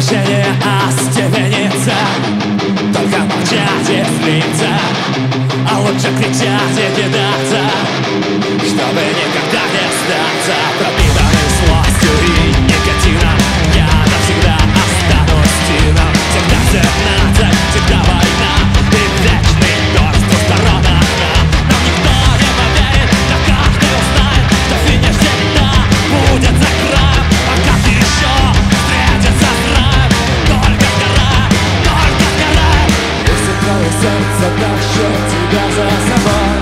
Прощение остепенится, только молчать и злиться, а лучше кричать и кидаться, чтобы никогда не сдаться. Пропитанный злостью и никотином, я навсегда останусь тином. Всегда цепнаться, всегда война и вечный дождь у сторон окна. Но никто не поверит, но каждый узнает, что финиш всегда будет за краем. А как еще встретиться с раем? Только вторая, только вторая. Если твое сердце тащит тебя за собой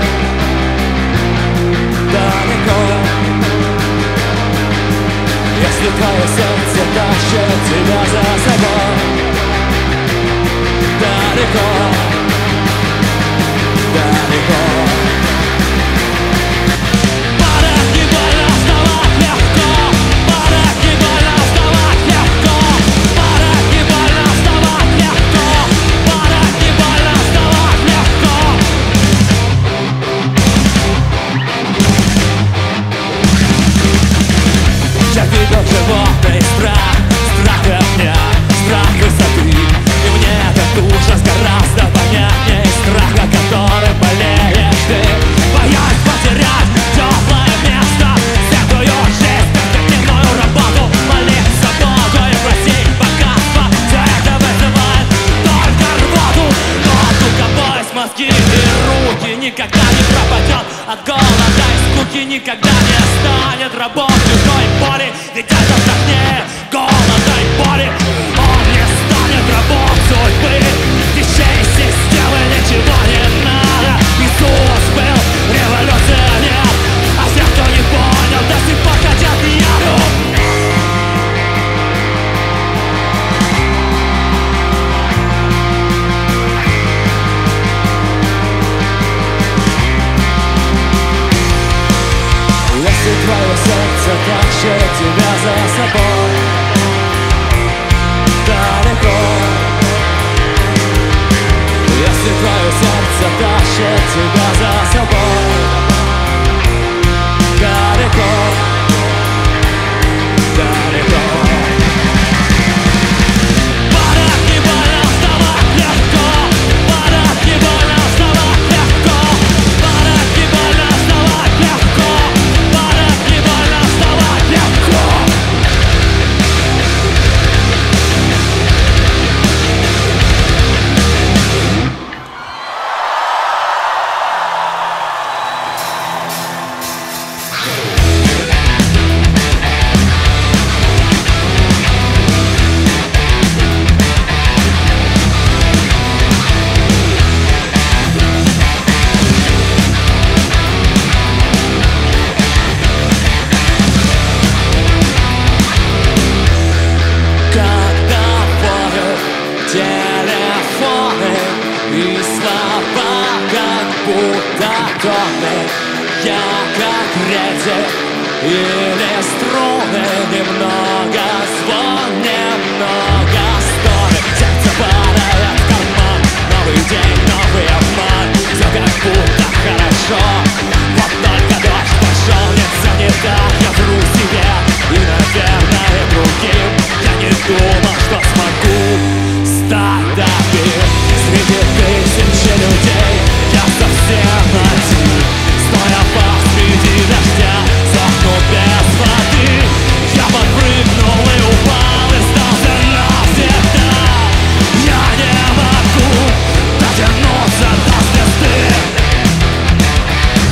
далеко, если твое сердце тащит тебя за собой далеко, далеко. Падать не больно, вставать легко, падать не больно, вставать легко, падать не больно, вставать легко, падать не больно, вставать легко. Я видел животный страх, страх огня, страх высоты. И мне этот ужас гораздо понятнее страха, который болеешь ты. Боясь потерять теплое место, святую жизнь, как дневную работу, молиться Богу и просить богатства. Все это вызывает только рвоту, но у кого есть мозги и руки, никогда не пропадет от голода и скуки, никогда не станет рабом чужой боли. Ведь это страшнее голода и боли. Он не станет рабом судьбы, вещей системы ничего не надо. Иисус был революционер, а все, кто не понял, до сих пор хотят яду. Если твое сердце тащит тебя за собой далеко, если твое сердце тащит тебя за собой далеко, далеко. Падать не больно, вставать легко, падать не больно, вставать легко, падать не больно, вставать легко, падать не больно, вставать легко. Когда воют телефоны и слова как будто тоны, я как редик или струны, немного звон, немного стоны. Сердце падает в карман, новый день, новый обман, все как будто хорошо. Вот только дождь пошел, нет, все не так, я вру себе и, наверное, другим. Я не думал, что смогу стать таким. Среди тысячи людей я совсем один, стоя посреди дождя, сохну без воды. Я подпрыгнул и упал, и сдался навсегда. Я не могу дотянуться до звезды.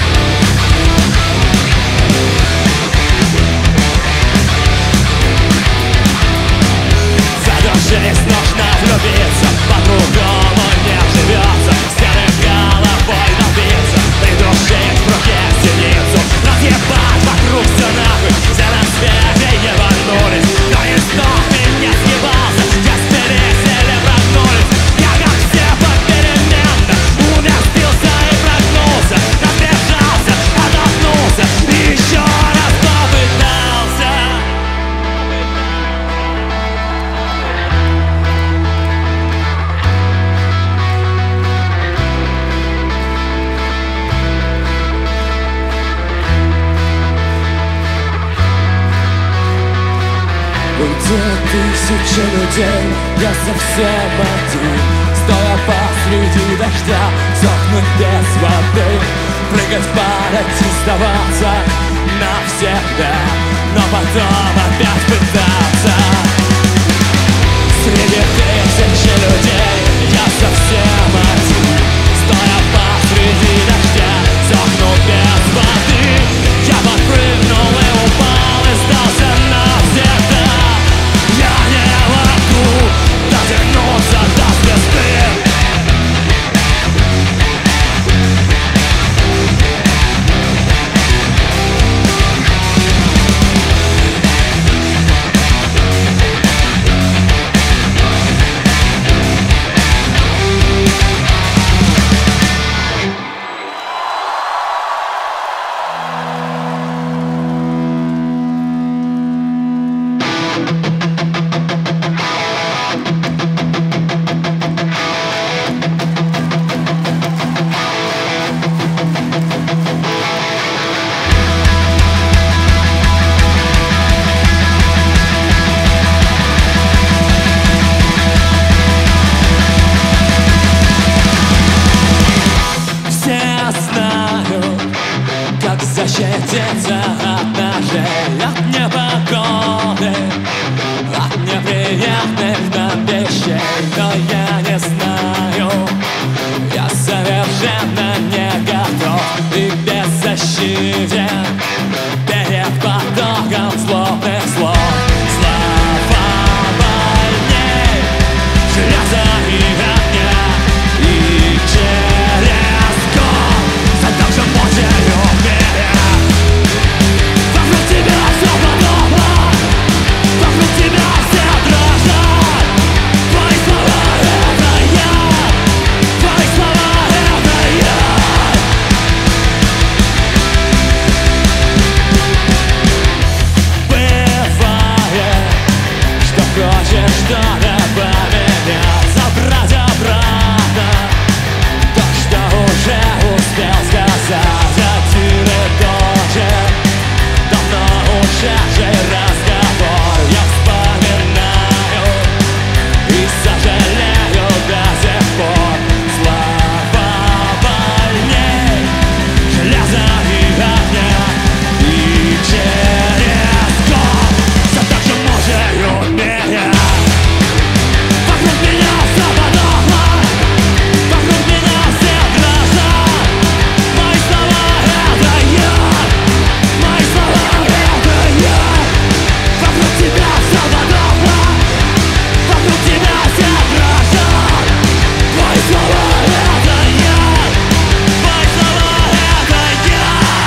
Тысячи людей, я совсем один, стоя посреди дождя, сохнуть без воды, прыгать, падать и сдаваться навсегда, но потом опять пытаться. Среди тысячи людей я совсем один, стоя посреди дождя, сохнуть без воды. Я подпрыгнул и упал и сдался навсегда. Я не могу дотянуться до звезды. Защититься от ножей, от непогоды, от неприятных нам вещей. Но я не знаю, я совершенно не готов и беззащитен перед потоком злобных слов. Слова больней, железа и огня, и через год задам же мучаю меня. Вокруг тебя все подобно, вокруг тебя все дрожат. Твои слова — это я, твои слова — это я. Бывает, что хочешь что-то поменять, забрать обратно то, что уже успел сказать один и тот же давно ушедший разговор. Я вспоминаю и сожалею до сих пор. Слова больней, железа и огня, и через год все так же мучают меня. Вокруг меня все подохло, вокруг меня все дрожат. Мои слова — это я, мои слова — это я. Вокруг тебя все подохло, вокруг тебя все дрожат. Твои слова — это я, твои слова — это я.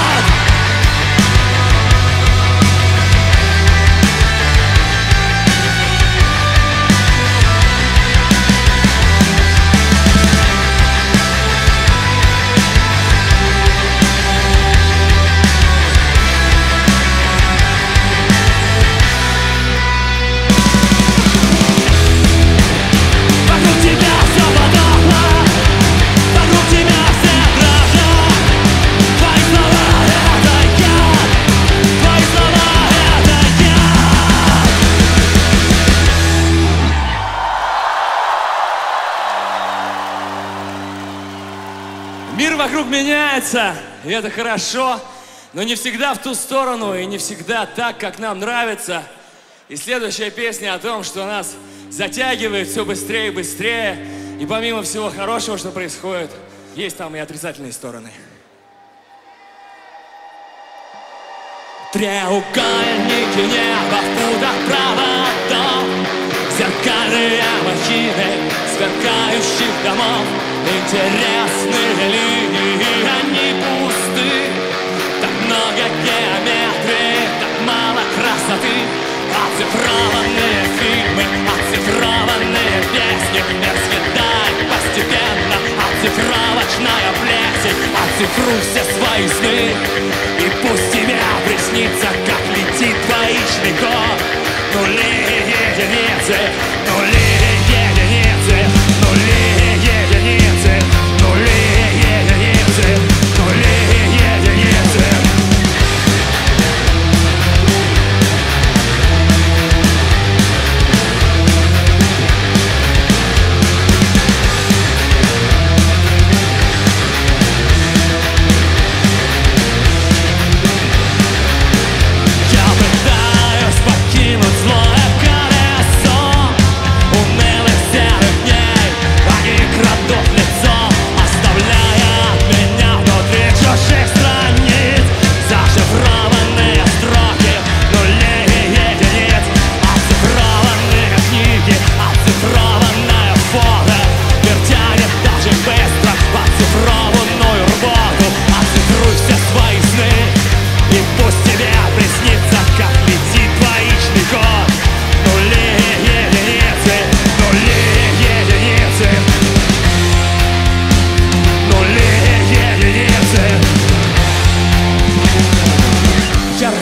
Вокруг тебя все подохло, вокруг тебя все дрожат. Твои слова — это я, твои слова — это я. Мир вокруг меняется, и это хорошо, но не всегда в ту сторону и не всегда так, как нам нравится. И следующая песня о том, что нас затягивает все быстрее и быстрее. И помимо всего хорошего, что происходит, есть там и отрицательные стороны. Треугольники неба в путах проводов, зеркальные махины сверкающих домов. Интересные линии, они пусты. Так много геометрии, так мало красоты. Оцифрованные фильмы, оцифрованные песни. Мир съедает постепенно оцифровочная плесень. Оцифруй все свои сны, и пусть тебе приснится, как летит двоичный код. Нули и единицы, нули и единицы, нули и единицы, нули и единицы, нули и единицы.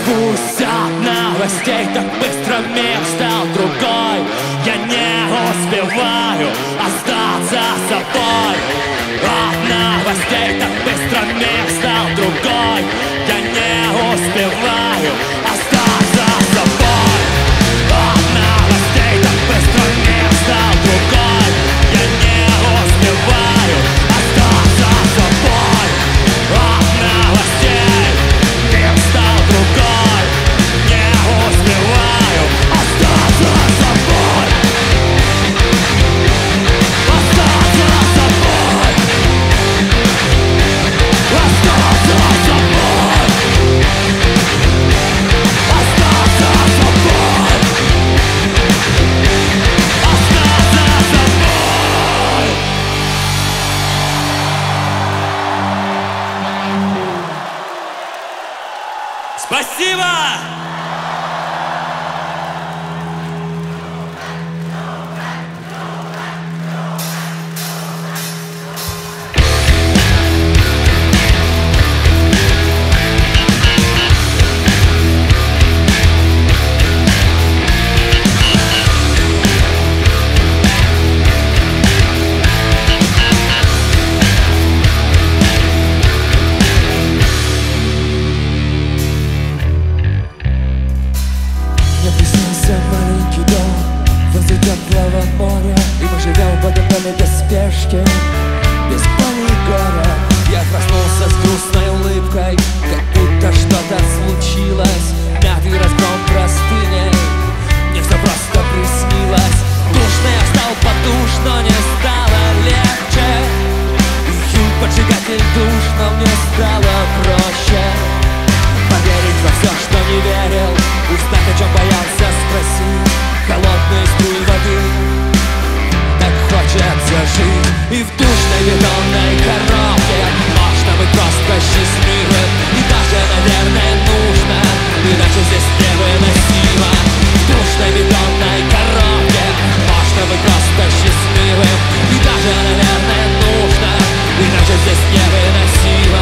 Пусть от новостей так быстро мир стал другой. Я не успеваю остаться собой. От новостей так быстро мир стал другой. Я не успеваю остаться собой. От новостей так быстро мир стал другой. Я не успеваю остаться собой. От новостей мир стал другой. Не успеваю остаться собой. Остаться собой. Остаться собой. Остаться собой. Остаться собой. Спасибо! Мне приснился маленький дом возле теплого моря, и мы живем в этом доме без спешки, без боли и горя. Я проснулся с грустной улыбкой, как будто что-то случилось. Мятый разгром простыней, мне все просто приснилось. Душно я встал под душ, но не стало легче. Июль поджигатель душ, но мне стало проще поверить во все, что не верил, узнать, о чем боялся спросить. Холодные струи воды, так хочется жить. И в душной бетонной коробке можно быть просто счастливым. И даже, наверное, нужно, иначе здесь невыносимо. В душной бетонной коробке можно быть просто счастливым. И даже, наверное, нужно, иначе здесь невыносимо.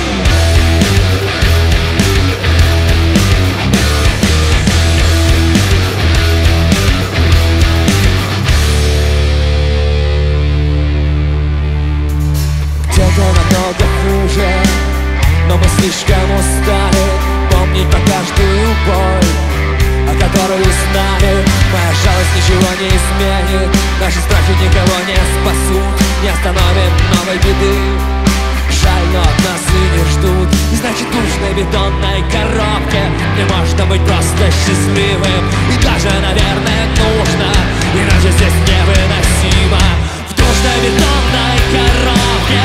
Где-то намного хуже, но мы слишком устали помнить про каждую боль, о которой узнали. Моя жалость ничего не изменит, наши страхи никого не спасут, не остановим новой беды. Жаль, но от нас и не ждут. И значит, в душной бетонной коробке не можно быть просто счастливым. И даже, наверное, нужно, иначе здесь невыносимо. В душной бетонной коробке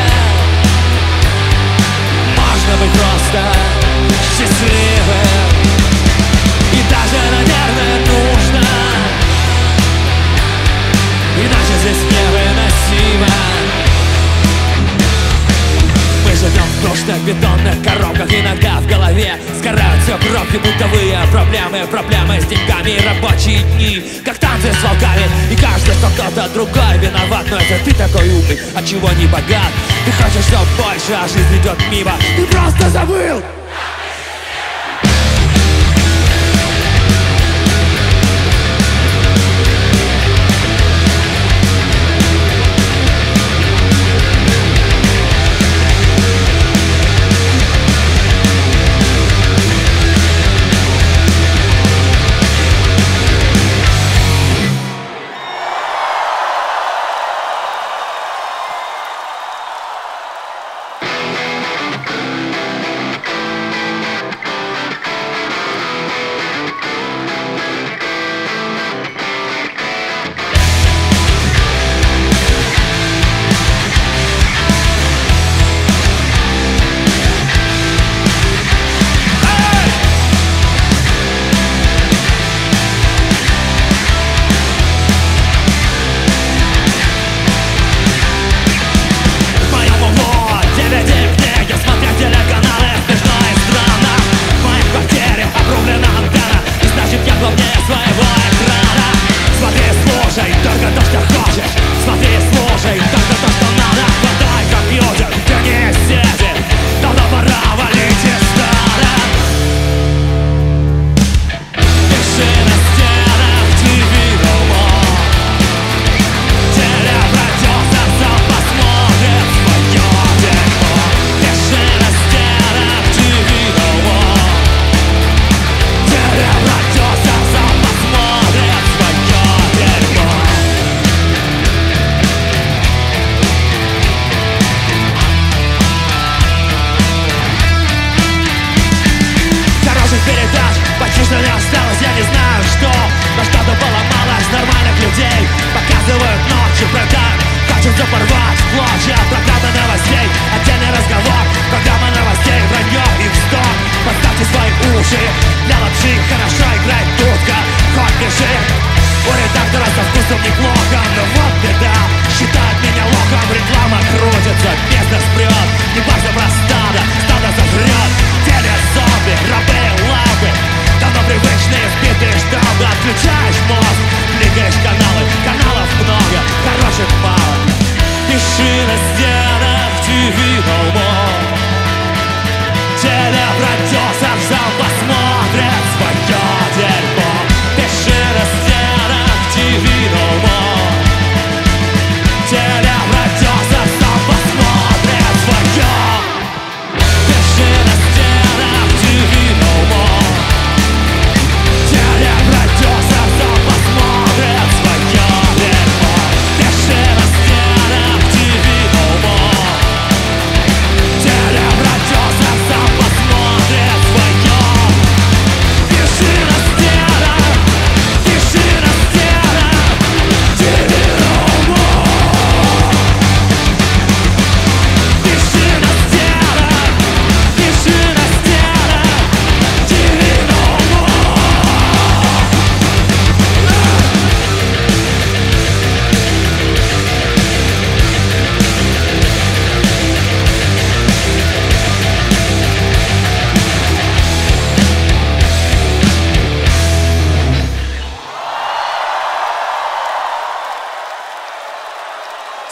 можно быть просто счастливым. И даже, наверное, нужно, иначе здесь невыносимо. Мы живем в душных бетонных коробках. Иногда в голове сгорают все пробки, бытовые проблемы, проблемы с деньгами и рабочие дни, как танцы с волками. И кажется, что кто-то другой виноват, но это ты такой умный, от чего не богат. Ты хочешь все больше, а жизнь идет мимо. Ты просто забыл.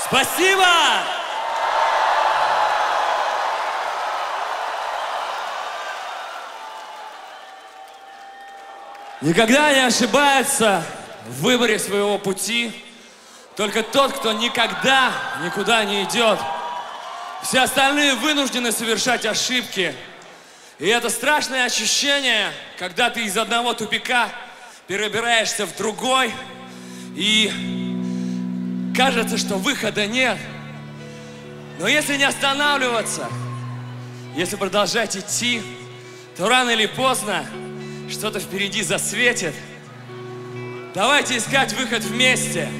Спасибо! Никогда не ошибается в выборе своего пути только тот, кто никогда никуда не идет. Все остальные вынуждены совершать ошибки. И это страшное ощущение, когда ты из одного тупика перебираешься в другой, и кажется, что выхода нет. Но если не останавливаться, если продолжать идти, то рано или поздно что-то впереди засветит. Давайте искать выход вместе.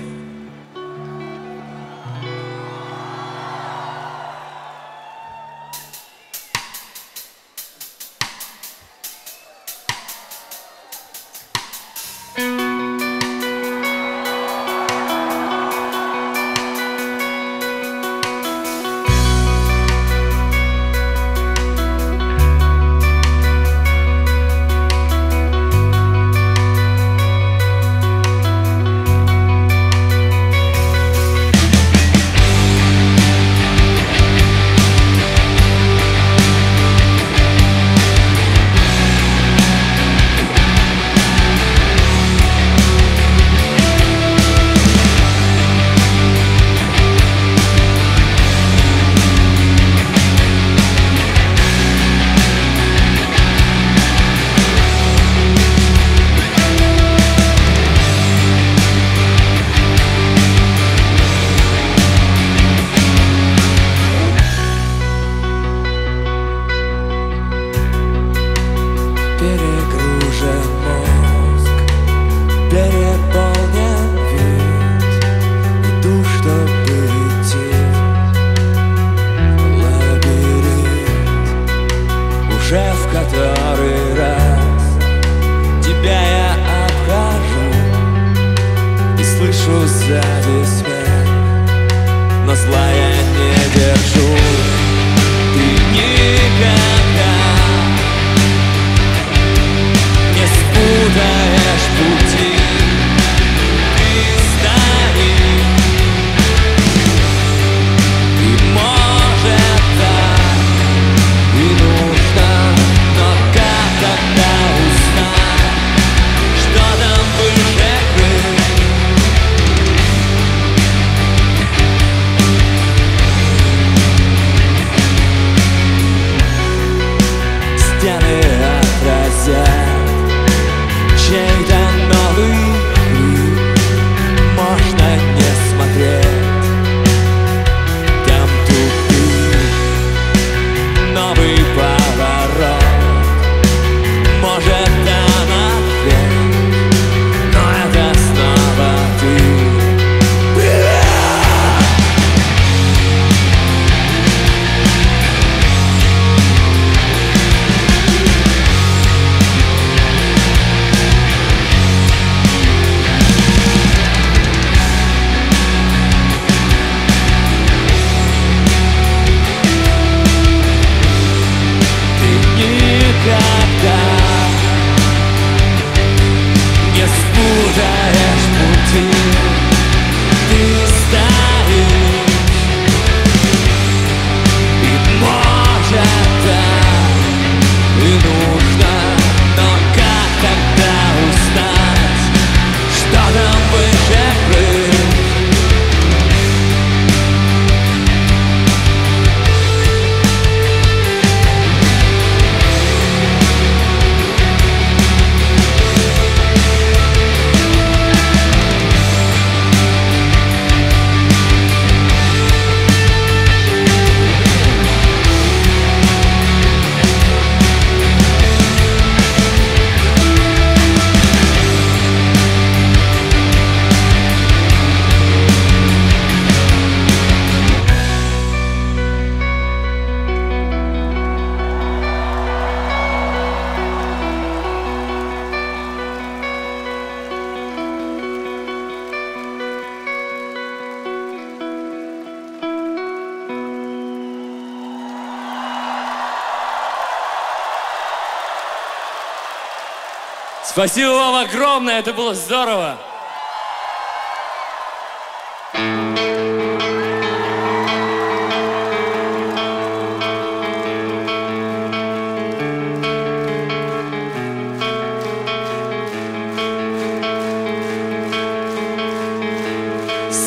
Спасибо вам огромное, это было здорово.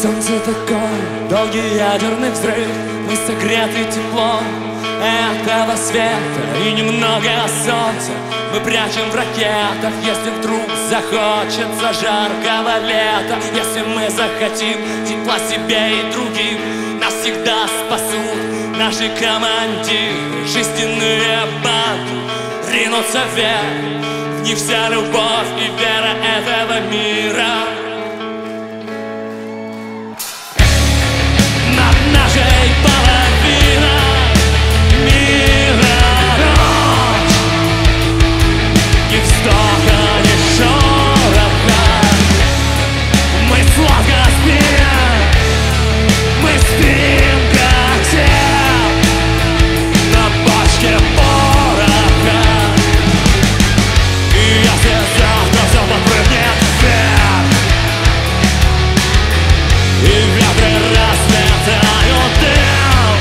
Солнце такое, долгий ядерный взрыв. Мы согреты теплом этого света и немного солнца мы прячем в ракетах. Если вдруг захочется жаркого лета, если мы захотим тепла себе и другим, нас всегда спасут наши командиры. Жестяные банки ринутся вверх, в них вся любовь и вера этого мира. Над нашей половиной мира ночь, ни вздоха, ни шороха. Мы сладко спим, мы спим, как все на бочке пороха. И если завтра все подпрыгнет вверх, и ветры разлетают дым,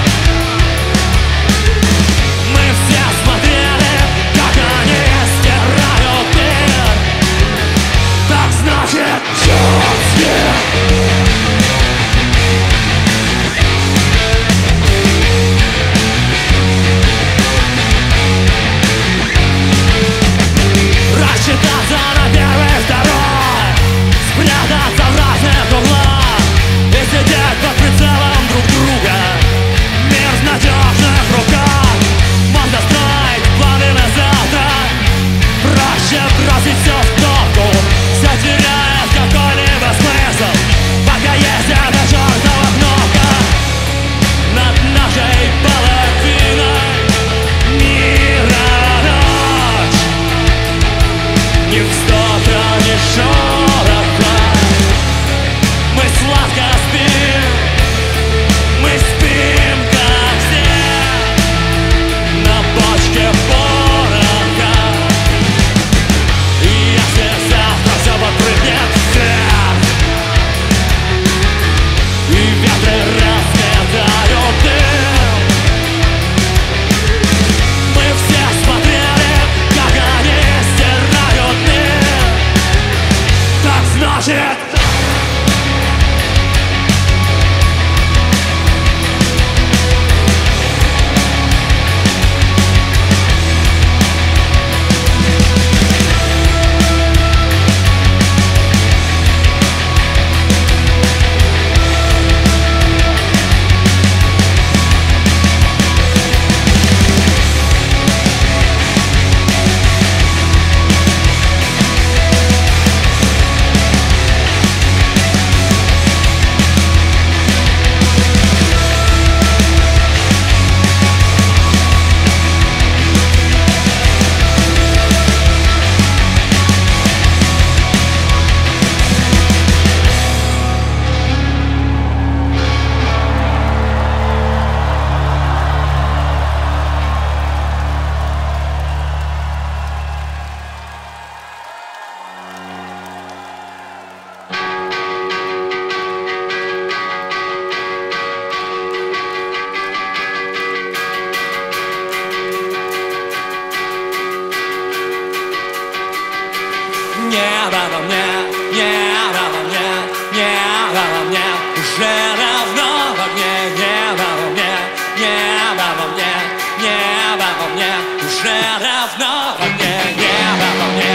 мы все смотрели, как они стирают мир. Так значит, черт с ним. Рассчитаться на первый, второй, спрятаться в разных углах и сидеть под прицелом друг друга. Мир в надежных руках. Можно строить планы на завтра, проще бросить все в топку. Все теряет какой-либо смысл, пока есть эта чертова кнопка. Над нашей половиной мира ночь, ни вздоха, ни шороха. Мы сладко спим, мы спим, как все на бочке пороха. И если завтра все подпрыгнет вверх, и ветры разметают дым, мы все смотрели, как они стирают мир. Так значит, небо во мне, небо во мне, небо во мне уже давно в огне. Небо во мне, небо во мне, небо во мне уже давно в огне. Небо во мне,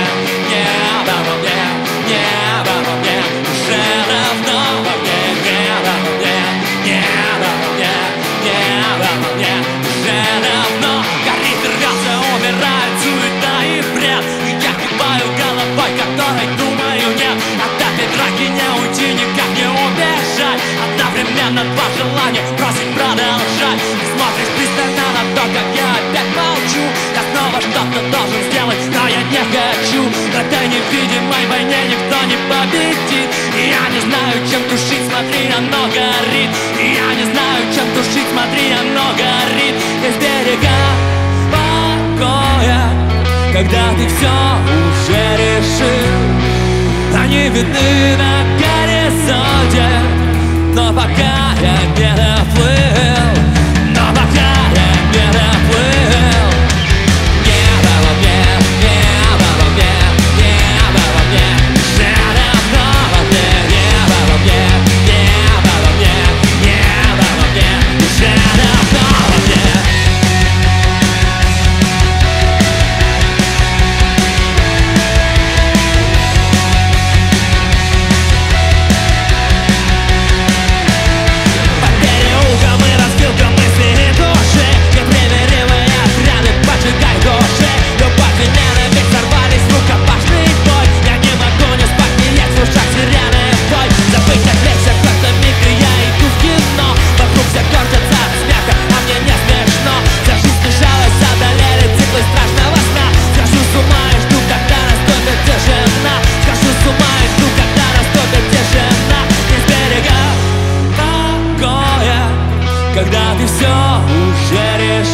небо во мне, небо во мне уже давно в огне. Небо во мне, небо во мне, небо во мне уже давно горит, рвется, умирает суета и бред. И я киваю головой, которой думаю нет. От этой драки не уйти, никак не убежать. Одновременно два желания бросить, продолжать. Ты смотришь пристально на то, как я опять молчу. Я снова что-то должен сделать, но я не хочу. В этой невидимой войне никто не победит. И я не знаю, чем тушить, смотри, оно горит. И я не знаю, чем тушить, смотри, оно горит. Есть берега покоя, когда ты все уже решил. Они видны на горизонте, но пока я не доплыл, но пока я не доплыл. Небо во мне, небо во мне, небо во мне уже давно в огне. Небо во мне, небо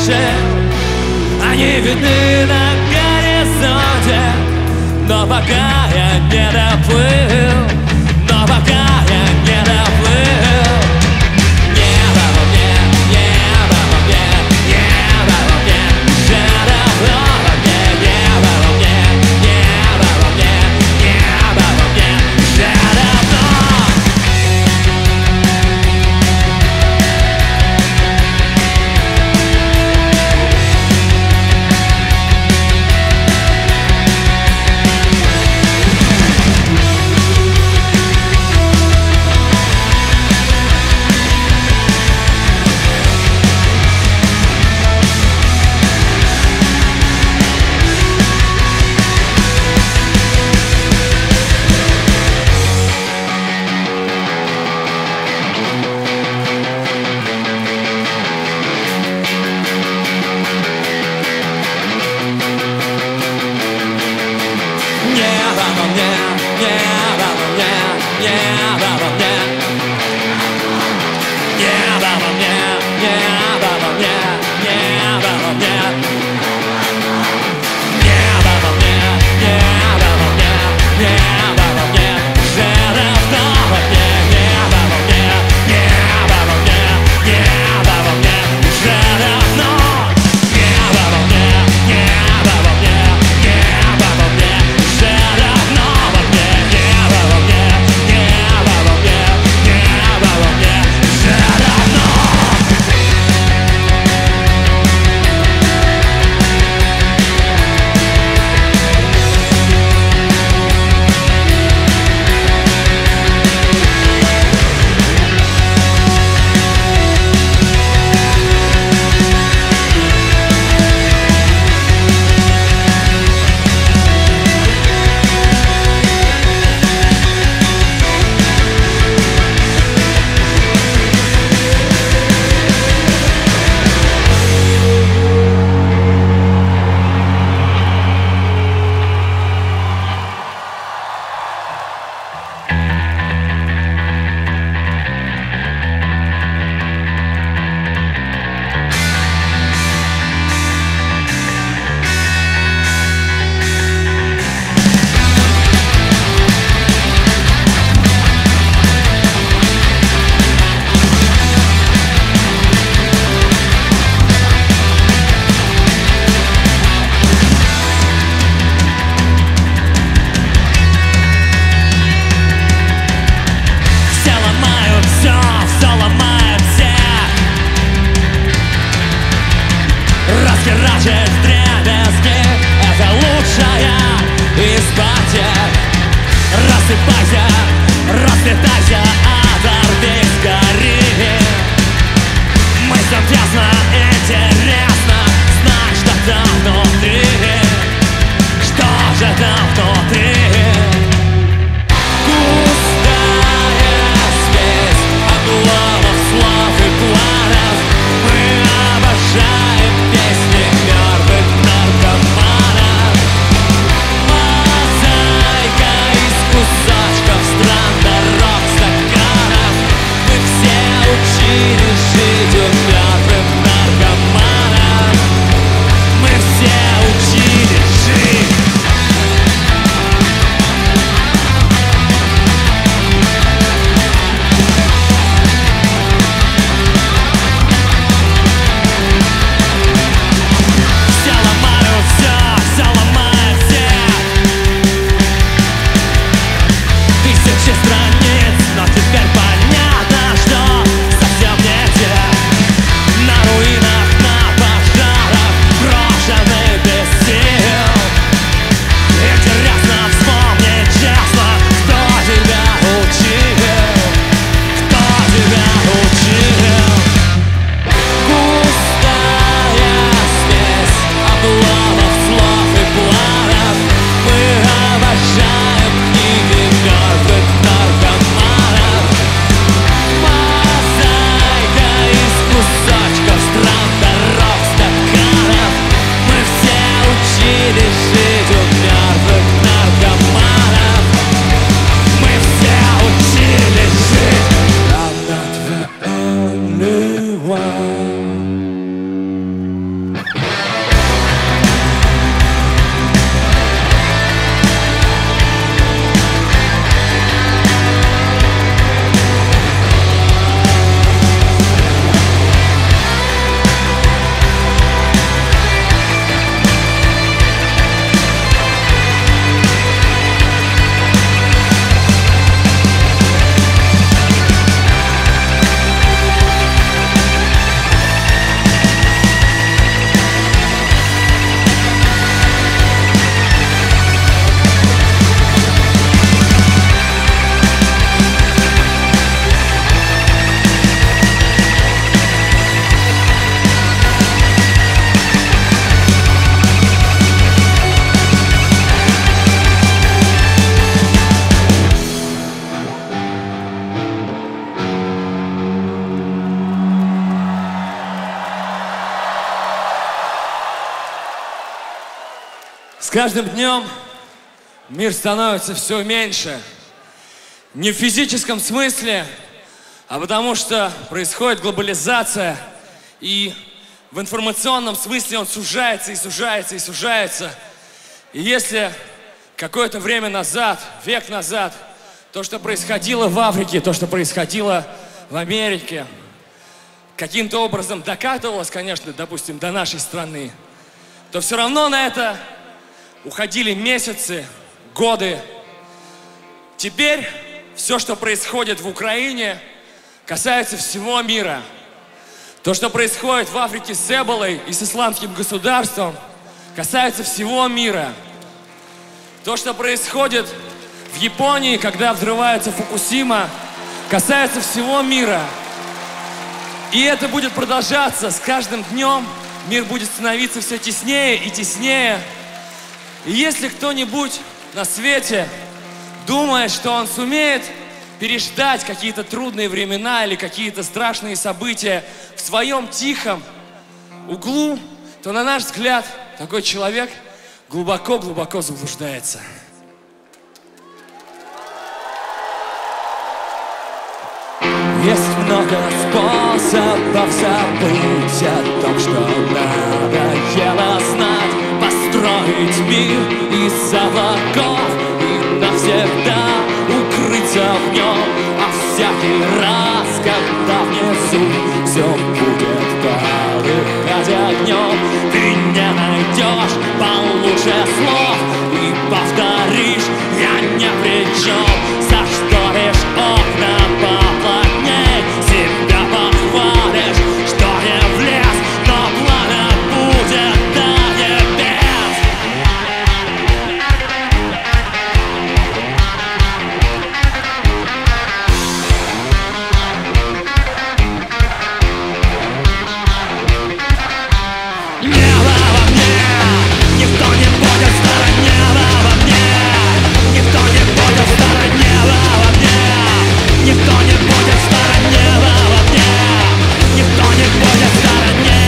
дальше. Они видны на горизонте, но пока я не доплыл, но пока я не доплыл. Небо во мне, небо во мне, небо во мне, уже давно во мне. Небо во мне, небо во мне, небо во мне, уже давно. Небо во мне, небо во мне, небо во мне. Небо во мне, небо во мне, небо во мне. Небо во мне, небо во мне, небо во мне. Уже давно во мне. Небо во мне, небо во мне, небо во мне. Уже давно. Небо во мне, небо во мне, небо во мне. Уже давно во мне. Небо во мне, небо каждым днем мир становится все меньше. Не в физическом смысле, а потому что происходит глобализация, и в информационном смысле он сужается и сужается и сужается. И если какое-то время назад, век назад, то, что происходило в Африке, то, что происходило в Америке, каким-то образом докатывалось, конечно, допустим, до нашей страны, то все равно на это уходили месяцы, годы. Теперь все, что происходит в Украине, касается всего мира. То, что происходит в Африке с Эболой и с исламским государством, касается всего мира. То, что происходит в Японии, когда взрывается Фукусима, касается всего мира. И это будет продолжаться с каждым днем. Мир будет становиться все теснее и теснее. И если кто-нибудь на свете думает, что он сумеет переждать какие-то трудные времена или какие-то страшные события в своем тихом углу, то, на наш взгляд, такой человек глубоко-глубоко заблуждается. Есть много способов забыть о том, что надоело знать. Построить мир из облаков и навсегда укрыться в нем. А всякий раз, когда внизу все будет полыхать огнем, ты не найдешь получше слов и повторишь: я не при чем. Зашторишь окна поплотней, себя похвалишь, что не влез, но пламя будет до небес. Небо во мне, никто не будет в стороне. Небо во мне, никто не будет в стороне. Небо во мне, никто не будет в стороне. Небо во мне, никто не будет в стороне.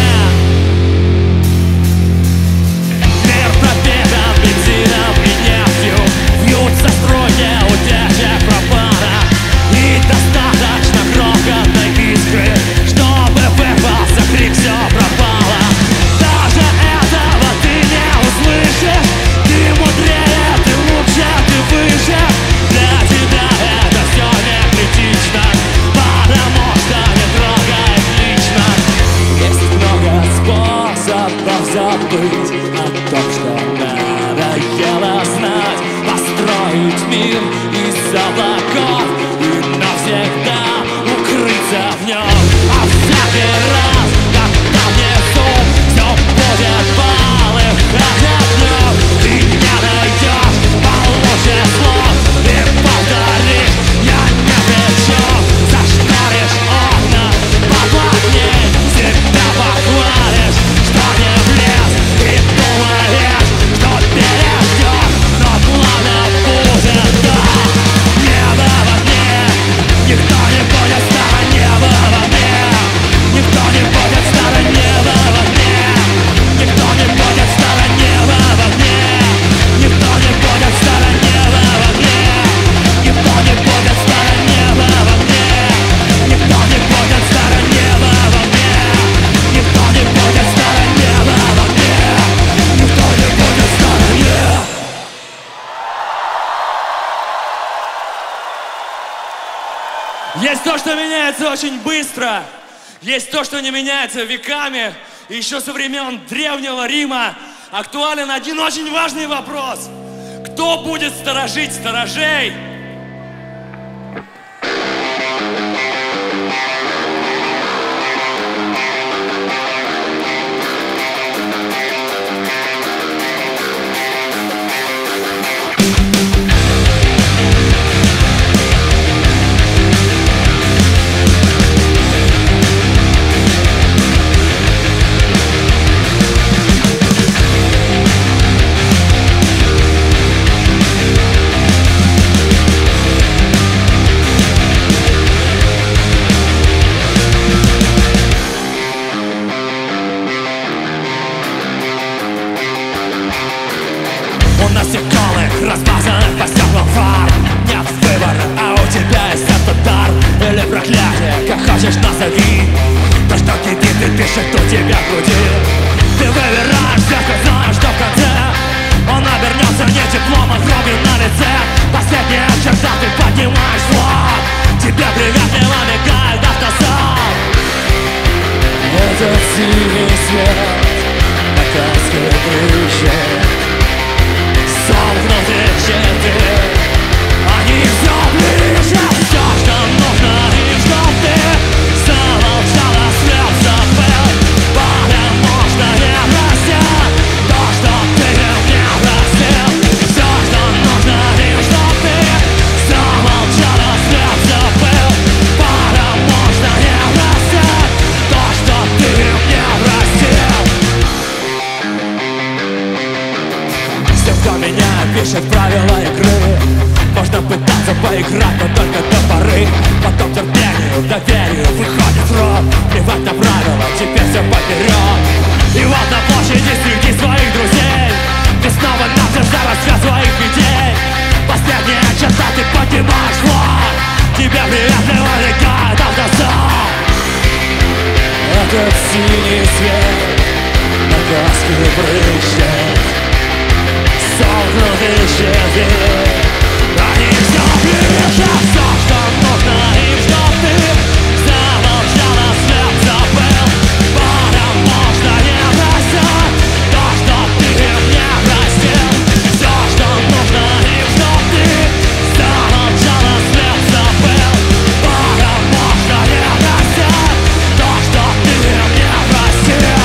Мир пропитан бензином и нефтью, вьются струи утечек пропана, и достаточно крохотной искры, чтобы вырвался крик: все пропало. Даже этого ты не услышишь. Ты мудрее, ты лучше, ты выше. Для тебя это все не критично, потому что не трогает лично. Есть много способов забыть о том, что надоело знать. Построить мир из облаков и навсегда укрыться в нем. А всякий раз, когда внизу все будет полыхать огнем, ты не найдешь получше слов и повторишь: я не при чем. Зашторишь окна поплотней, себя похвалишь, что не влез, и думаешь, что переждешь, но пламя будет, да. Небо во мне, никто не будет в стороне. Небо во мне, никто не будет в стороне. Небо во мне, никто не будет в стороне. Небо во мне, никто не будет в стороне. Небо во мне, никто не будет в стороне. Небо во мне, никто не будет в стороне. Небо во мне, никто не будет в стороне. Небо во мне, никто не будет в стороне. Есть то, что меняется очень быстро. Есть то, что не меняется веками. И еще со времен Древнего Рима актуален один очень важный вопрос: кто будет сторожить сторожей? синий свет на Каспской крыше. Сомкнутые щиты, они все ближе. Все, что нужно, и чтоб ты замолчала, слез забыл. Потому что не простил то, что ты не простил. Все, что нужно, и чтоб ты замолчала, слез забыл. Потому что не простил то, что ты не простил. С тем, кто меня пишет правила игры, можно пытаться поиграть, но только до поры. Потом терпению, доверию выходит рот. Плевать на правила, теперь все поперед. И вот на площади среди своих друзей ты снова носишь за рассвет своих идей. Последняя черта, ты поднимаешь флаг. Тебя вряд ли вовлекает автозал. Этот синий свет на Каспской крыше. Сомкнутые щиты, они все ближе. Все, что нужно, им чтоб ты замолчала, след забыл. Потому что не простил то, что ты не простил. Все, что нужно, им чтоб ты замолчала, след забыл. Потому что не простил то, что ты не простил.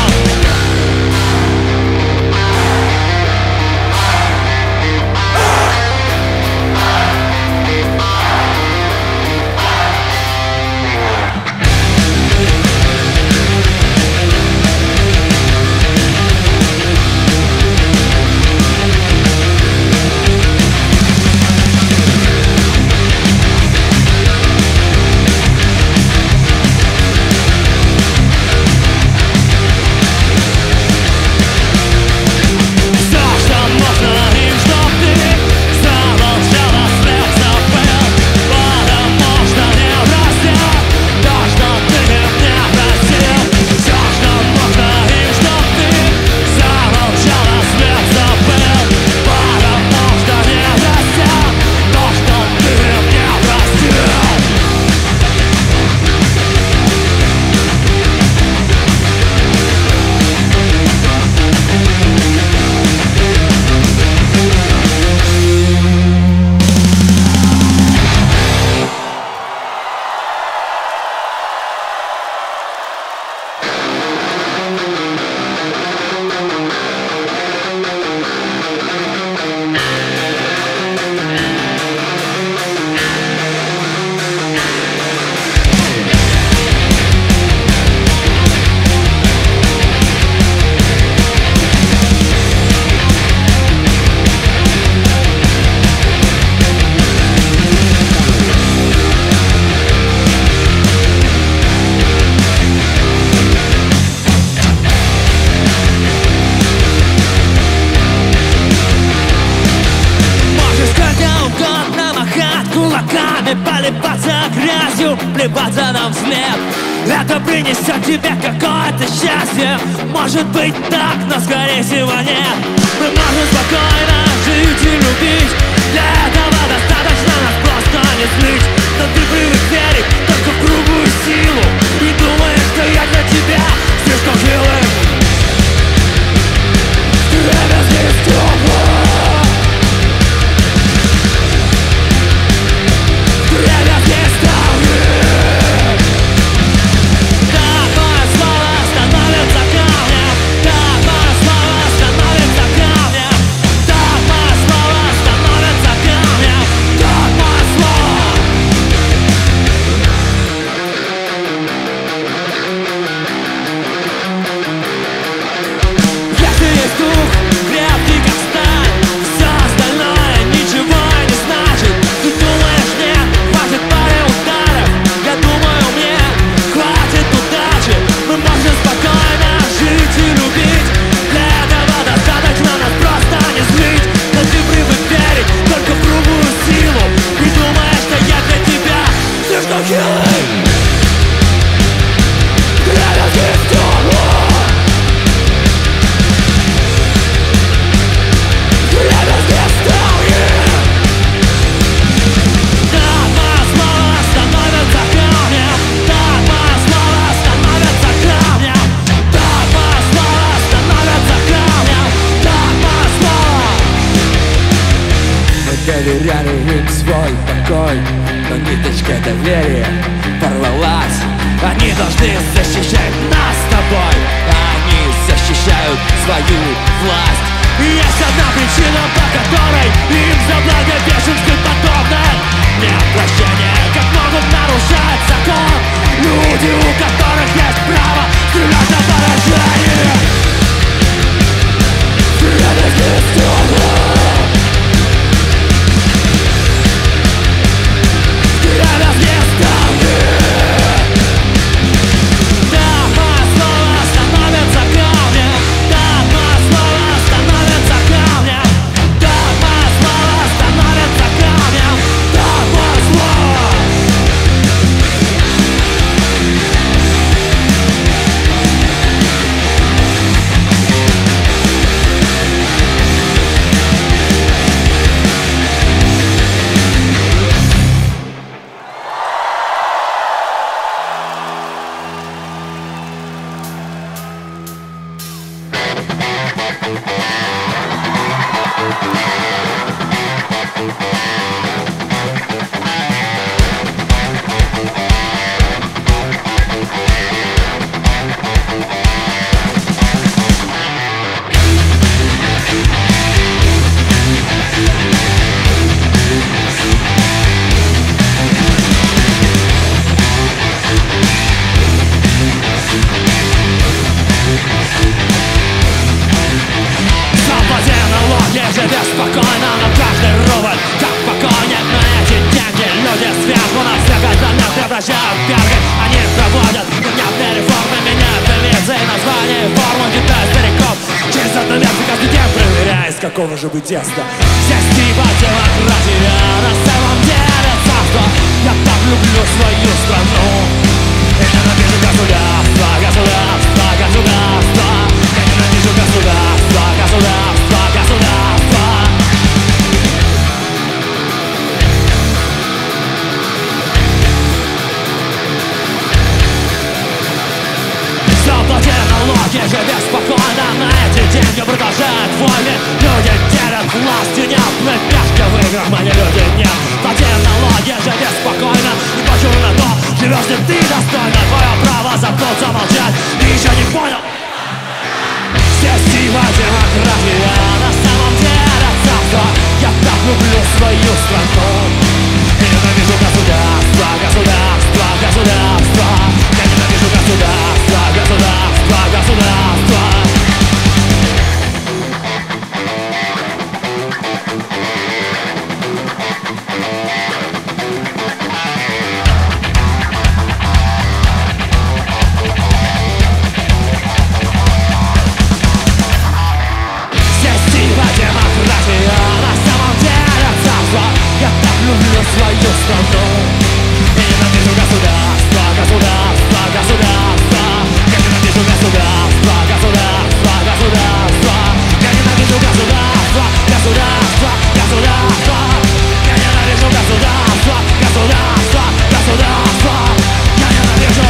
Поливаться грязью, плеваться нам вслед. Это принесет тебе какое-то счастье. Может быть так, но скорее всего нет. Мы можем спокойно жить и любить. Для этого достаточно нас просто не злить. Но ты привык верить только в грубую силу и думаешь, что я для тебя слишком живым. Время здесь тепло. Время здесь давит. Так мое слово становится камнем. Так мое слово становится камнем. Так мое слово становится камнем. дарю им свой покой, но ниточка доверия порвалась. Они должны защищать нас с тобой, они защищают свою власть. И есть одна причина, по которой им за благовещенству подобно нет прощения, как могут нарушать закон люди, у которых есть право стрелять на поражение. Стрелять из тела, стрелять местами. Там слово становится камнем, там слово становится камнем, там слово становится камнем, там слово. Живет спокойно, но каждый рубль как покойник. На эти деньги люди сверху нас всех остальных превращают в пергой. Они проводят невнятные реформы, меняют милиции, названия и форму, кидают стариков через одну версию каждый день, проверяя, из какого же бы теста. Здесь типа демократия, на самом деле царство. Я так люблю свою страну и ненавижу государство, государство, государство. Я ненавижу государство, государство, государство. Заплати налоги, живи спокойно, на эти деньги продолжают войны. Люди теряют власть, и нет пешки в играх, мои люди нет. Плати налоги, живи спокойно, и почему на то живешь ли ты достойно. Твое право заткнуться, молчать, и еще не понял. Здесь типа демократия, на самом деле царство. Я так люблю свою страну и ненавижу государство, государство, государство. Я ненавижу государство, государство, государство. Демократия, на самом деле царство. Я так люблю свою страну и ненавижу государство, государство, государство. Я ненавижу государство, государство, государство. Я ненавижу государство, государство, государство. Я ненавижу государство, государство, государство. Я ненавижу.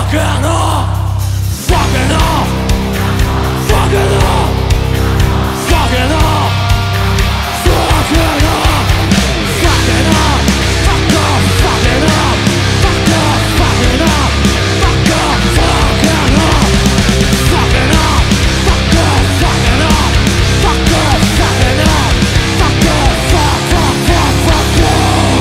Fucking off, fucking off, fucking off, fucking off, fucking off, fucking off, fuck off, fucking off, fuck off, fucking off, fuck off, fucking off, fucking off, fuck off, fucking off, fuck off, fucking off, fuck off, fuck off, fuck off.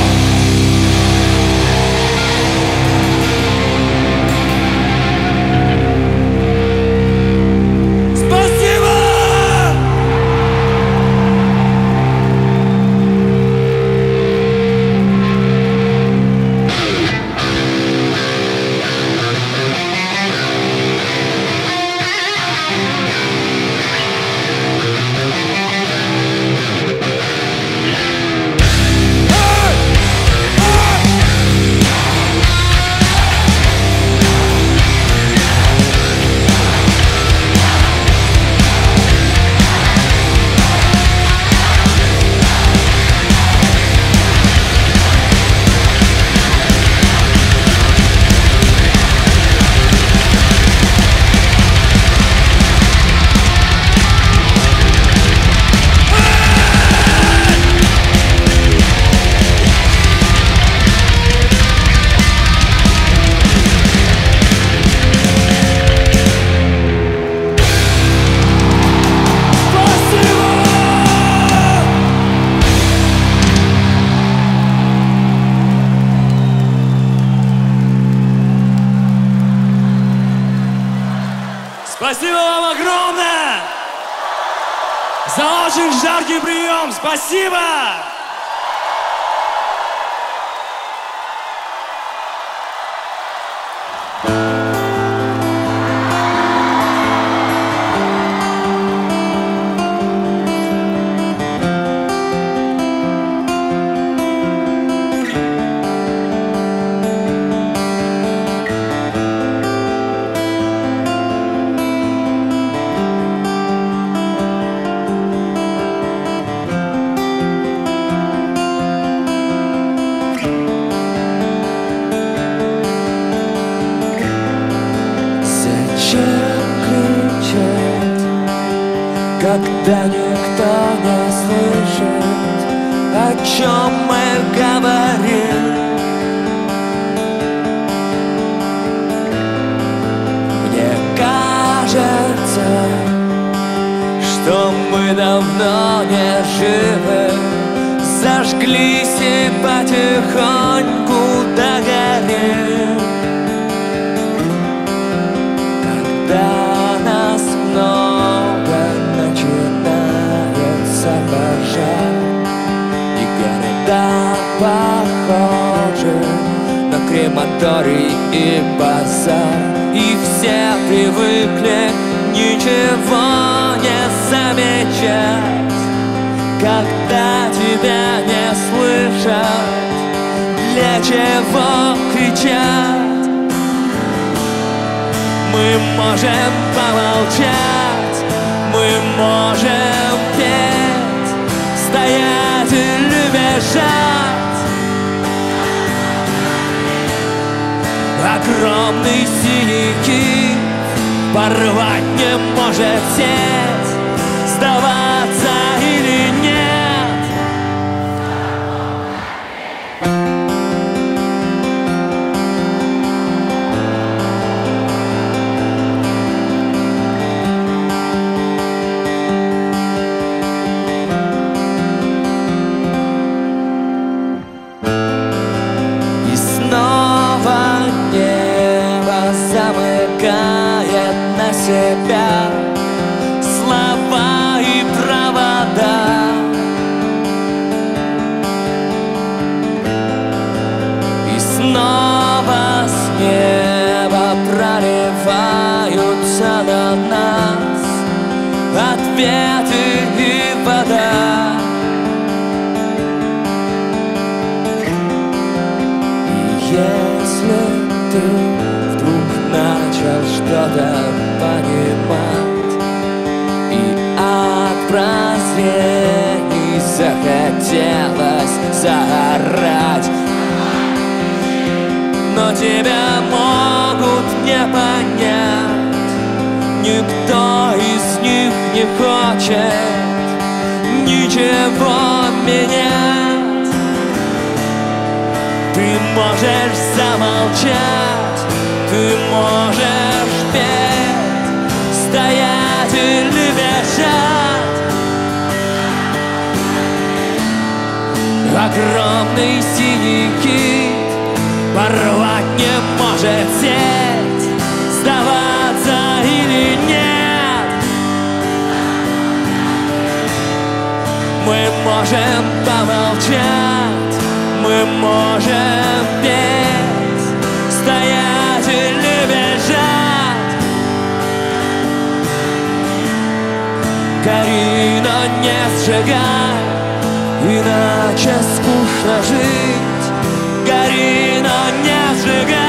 Спасибо вам огромное за очень жаркий прием. Спасибо! Когда никто не слышит, о чем мы говорим. Мне кажется, что мы давно не живы, зажглись и потихоньку догорим. Когда нас много начинается пожар, и города похожи на крематорий и базар, и все привыкли ничего не замечать. Когда тебя не слышат, для чего кричат? Мы можем помолчать, мы можем петь, стоять или бежать. Огромный синий кит порвать не может сеть, сдаваться или нет. Замыкает на себя слова и провода, и снова с неба проливаются на нас ответы и вода. И если ты начал что-то понимать, и от прозрений захотелось заорать, но тебя могут не понять. Никто из них не хочет ничего менять. Ты можешь замолчать, ты можешь петь, стоять или бежать. Огромный синий кит порвать не может сеть, сдаваться или нет. Мы можем помолчать, мы можем петь, стоять или бежать. Гори, но не сжигай, иначе скучно жить. Гори, но не сжигай.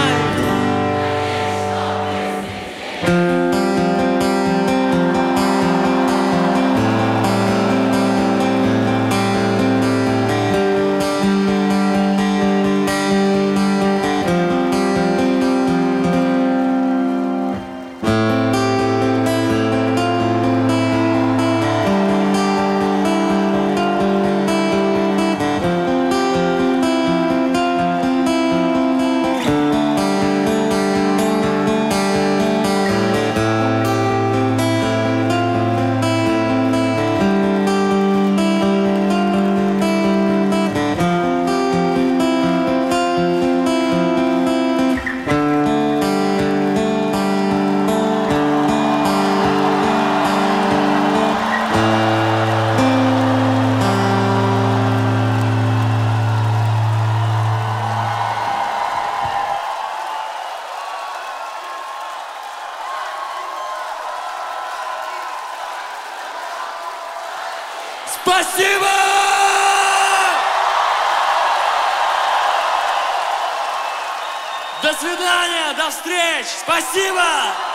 Спасибо! До свидания, до встреч! Спасибо!